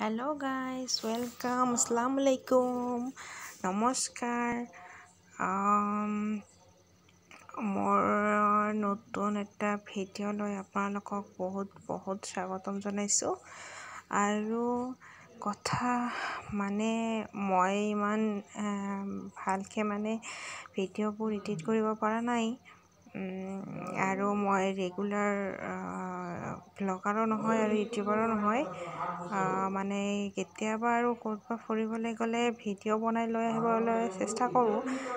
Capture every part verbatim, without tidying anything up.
Hello guys, welcome. Assalamu alaikum. Namaskar. Um, মোৰ নতুন এটা ভিডিঅ' লৈ আপোনালোকক বহুত বহুত স্বাগতম জনাইছোঁ আৰু কথা মানে মই ইমান ভালকৈ মানে ভিডিঅ'বোৰ এডিট কৰিব পৰা নাই আৰু মই ৰেগুলাৰ ব্লগাৰো নহয় আৰু ইউটিউবাৰো নহয় মানে কেতিয়াবা আৰু ক'ৰবাত ফুৰিবলৈ গ'লে ভিডিঅ' বনাই লৈ আহিবলৈ চেষ্টা কৰোঁ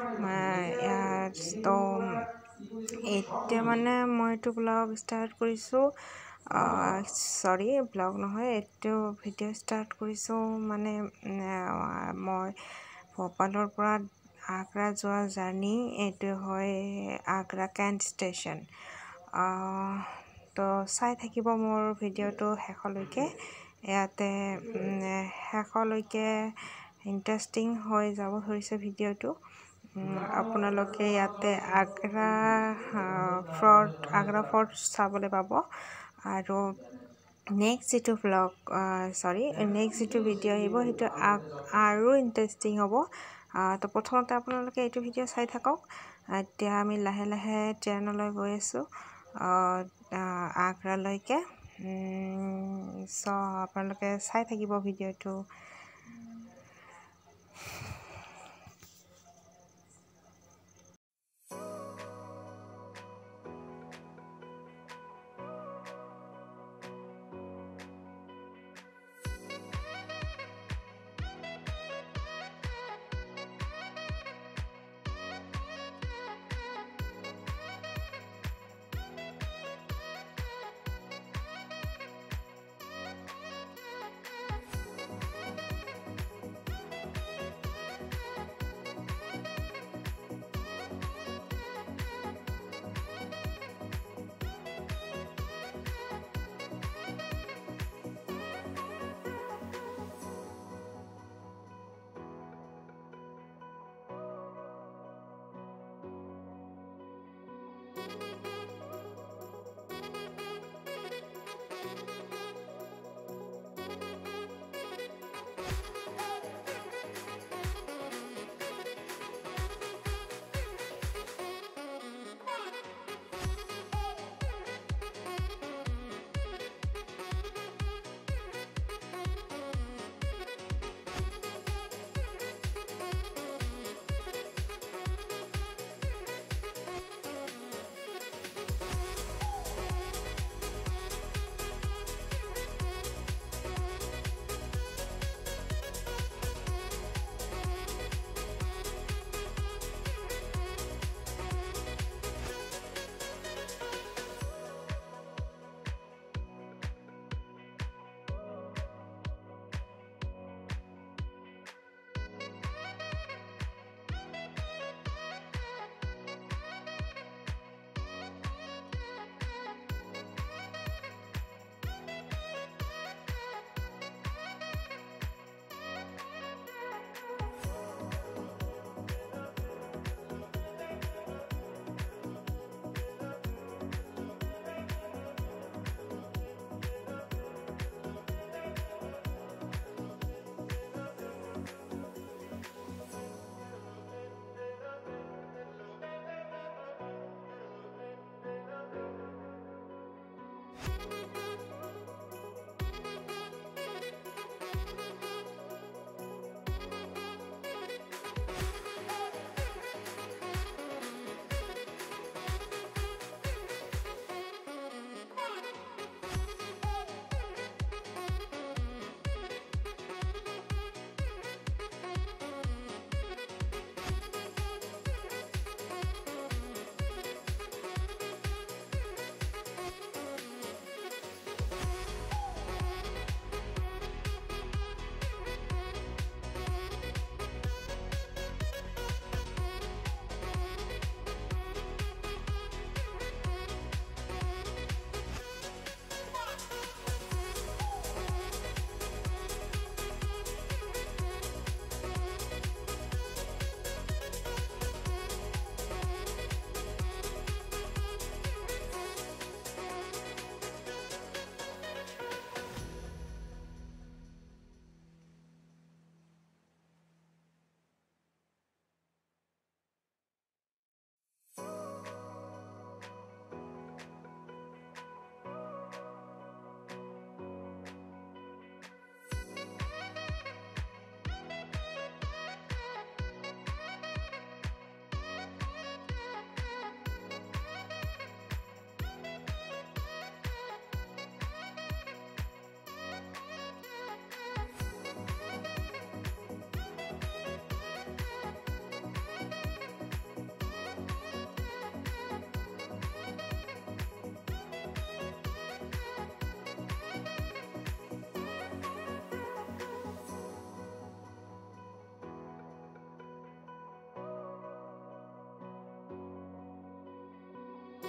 তো এতিয়া মানে মই এইটো ব্লগ ষ্টাৰ্ট কৰিছোঁ চৰি ব্লগ নহয় এইটো ভিডিঅ' ষ্টাৰ্ট কৰিছোঁ মানে মই ভোপালৰ পৰা আগ্ৰা যোৱা জাৰ্ণি এইটো হয় আগ্ৰা কেণ্ট ষ্টেচন তো চাই থাকিব মোৰ ভিডিঅ'টো শেষলৈকে ইয়াতে শেষলৈকে ইণ্টাৰেষ্টিং হৈ যাব ধৰিছে ভিডিঅ'টো আপোনালোকে ইয়াতে আগ্ৰা ফৰ্ট আগ্ৰা ফৰ্ট চাবলৈ পাব আৰু নেক্সট যিটো ব্লগ চৰি নেক্সট যিটো ভিডিঅ' আহিব সেইটো আৰু ইণ্টাৰেষ্টিং হ'ব তো প্ৰথমতে আপোনালোকে এইটো ভিডিঅ' চাই থাকক এতিয়া আমি লাহে লাহে ট্ৰেইনলৈ গৈ আছোঁ আগ্ৰালৈকে চ' আপোনালোকে চাই থাকিব ভিডিঅ'টো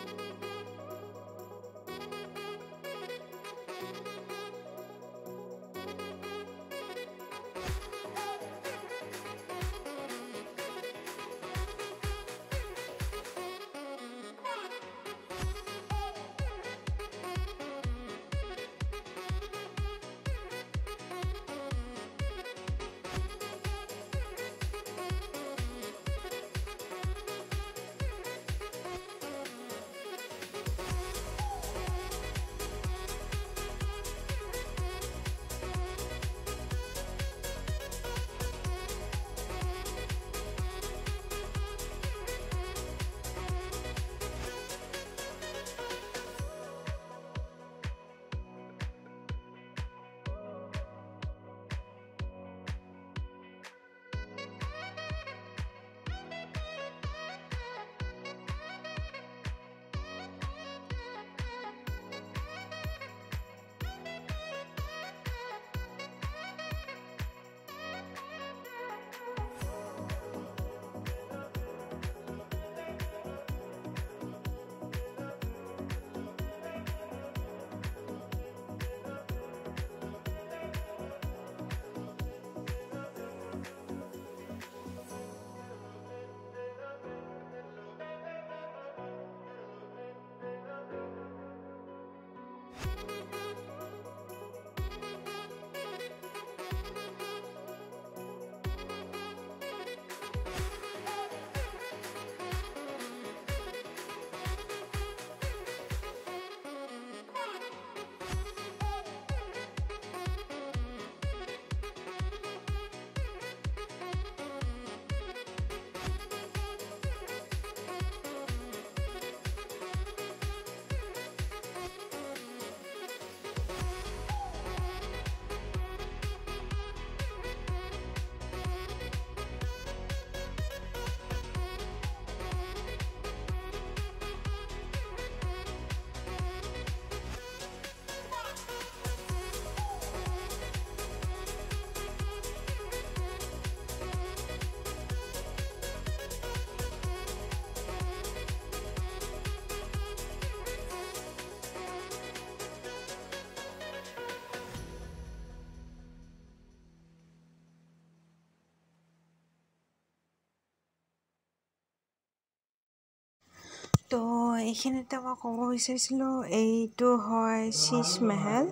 তো এইখিনিতে মই ক'ব বিচাৰিছিলোঁ এইটো হয় শীশ মহল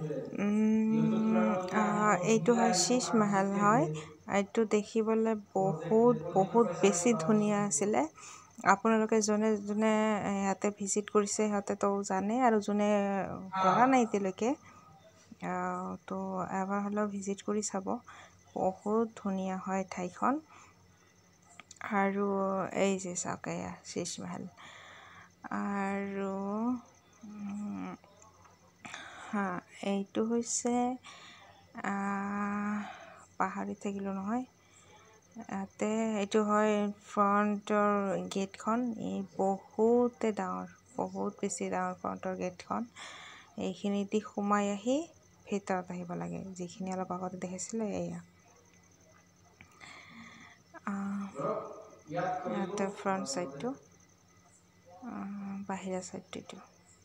এইটো হয় শীশ মহল হয় এইটো দেখিবলৈ বহুত বহুত বেছি ধুনীয়া আছিলে আপোনালোকে যোনে যোনে ইয়াতে ভিজিট কৰিছে সিহঁতেতো জানে আৰু যোনে কৰা নাই এতিয়ালৈকে তো এবাৰ হ'লেও ভিজিট কৰি চাব বহুত ধুনীয়া হয় ঠাইখন আৰু এই যে চাওক এয়া শীশ মহল আৰু হা এইটো হৈছে পাহৰি থাকিলোঁ নহয় ইয়াতে এইটো হয় ফ্ৰণ্টৰ গেটখন এই বহুতে ডাঙৰ বহুত বেছি ডাঙৰ ফ্ৰণ্টৰ গেটখন এইখিনি দি সোমাই আহি ভিতৰত আহিব লাগে যিখিনি অলপ আগতে দেখিছিলে এয়া ইয়াতে ফ্ৰণ্ট ছাইডটো বাহিৰা ছাইডটো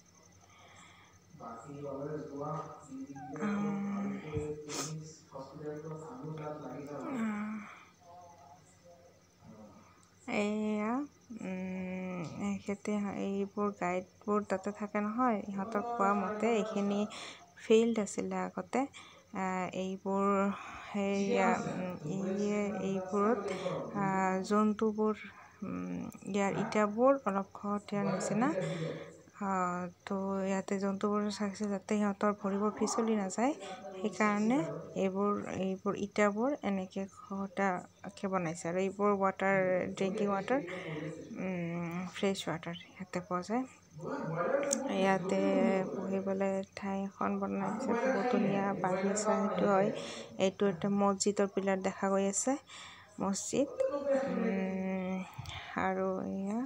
এয়া এখেতে এইবোৰ গাইডবোৰ তাতে থাকে নহয় ইহঁতক কোৱা মতে এইখিনি ফিল্ড আছিলে আগতে এইবোৰ সেয়া এইবোৰত জন্তুবোৰ ইয়াৰ ইটাবোৰ অলপ খহতীয়াৰ নিচিনা তো ইয়াতে জন্তুবোৰ চাইছে যাতে সিহঁতৰ ভৰিবোৰ পিছলি নাযায় সেইকাৰণে এইবোৰ এইবোৰ ইটাবোৰ এনেকৈ খহটাকৈ বনাইছে আৰু এইবোৰ water drinking water fresh water ইয়াতে পোৱা যায় ইয়াতে বহিবলৈ ঠাই এখন বনাইছে বহুত ধুনীয়া বাগিচা সেইটো হয় এইটো এটা মছজিদৰ পিলাৰ দেখা গৈ আছে মছজিদ আৰু এয়া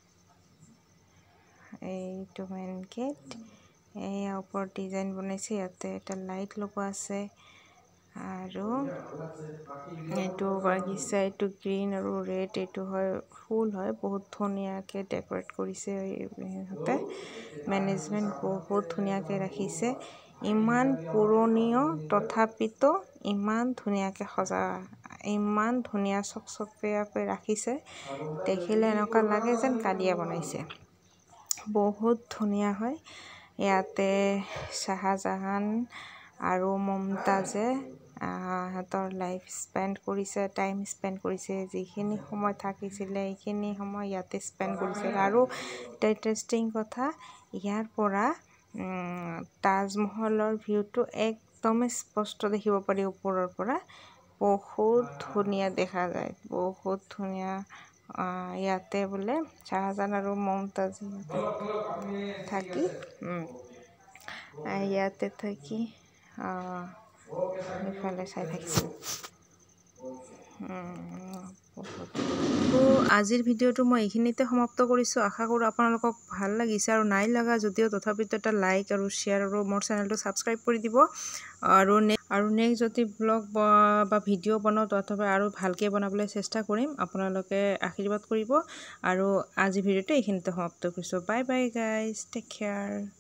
এইটো মেইন গেট এয়া ওপৰত ডিজাইন বনাইছে ইয়াতে এটা লাইট লগোৱা আছে আৰু এইটো বাগিচা এইটো গ্ৰীণ আৰু ৰেড এইটো হয় ফুল হয় বহুত ধুনীয়াকৈ ডেক'ৰেট কৰিছে ইহঁতে মেনেজমেণ্ট বহুত ধুনীয়াকৈ ৰাখিছে ইমান পুৰণিও তথাপিতো ইমান ধুনীয়াকৈ সজা ইমান ধুনীয়া চকচকীয়াকৈ ৰাখিছে দেখিলে এনেকুৱা লাগে যেন কালিয়ে বনাইছে বহুত ধুনীয়া হয় ইয়াতে শাহজাহান আৰু মুমতাজে সিহঁতৰ লাইফ স্পেণ্ড কৰিছে টাইম স্পেণ্ড কৰিছে যিখিনি সময় থাকিছিলে এইখিনি সময় ইয়াতে স্পেণ্ড কৰিছিল আৰু এটা ইণ্টাৰেষ্টিং কথা ইয়াৰ পৰা তাজমহলৰ ভিউটো একদমেই স্পষ্ট দেখিব পাৰি ওপৰৰ পৰা বহুত ধুনীয়া দেখা যায় বহুত ধুনীয়া ইয়াতে বোলে শাহজাহান আৰু মুমতাজ থাকি ইয়াতে থাকি ইফালে চাই থাকিছিল তো আজিৰ ভিডিঅ'টো মই এইখিনিতে সমাপ্ত কৰিছোঁ আশা কৰোঁ আপোনালোকক ভাল লাগিছে আৰু নাই লগা যদিও তথাপিতো এটা লাইক আৰু শ্বেয়াৰ আৰু মোৰ চেনেলটো ছাবস্ক্ৰাইব কৰি দিব আৰু আৰু নেক্সট যদি ব্লগ বা ভিডিঅ' বনাওঁ তথাপি আৰু ভালকৈ বনাবলৈ চেষ্টা কৰিম আপোনালোকে আশীৰ্বাদ কৰিব আৰু আজিৰ ভিডিঅ'টো এইখিনিতে সমাপ্ত কৰিছোঁ bye bye guys take care